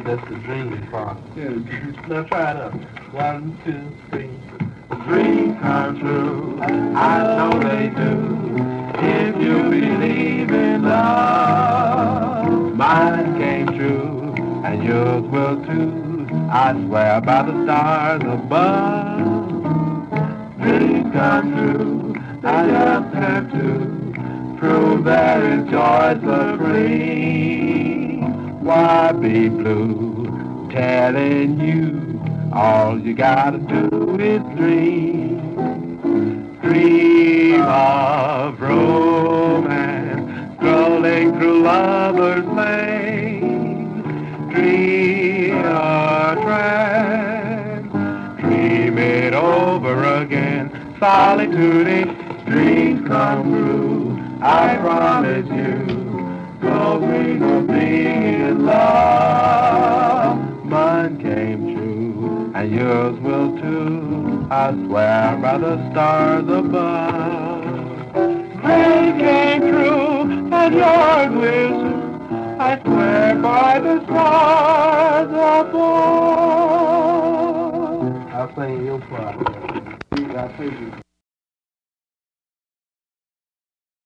that's the dream part. Yeah. Now try it out. 1, 2, 3. Dreams come true, I know they do. If you believe in love, mine came true, and yours will too. I swear by the stars above. Dreams come true, I just have to prove there is joy supreme. Why be blue? Telling you, all you gotta do is dream. Dream of romance, strolling through lovers' lane. Dream a trance, dream it over again. Solitude, dreams come true, I promise you. Go dream of being in love. Mine came true, and yours will too. I swear by the stars above. Mine came true, and yours will too. I swear by the stars above. I'll sing your part. I think you.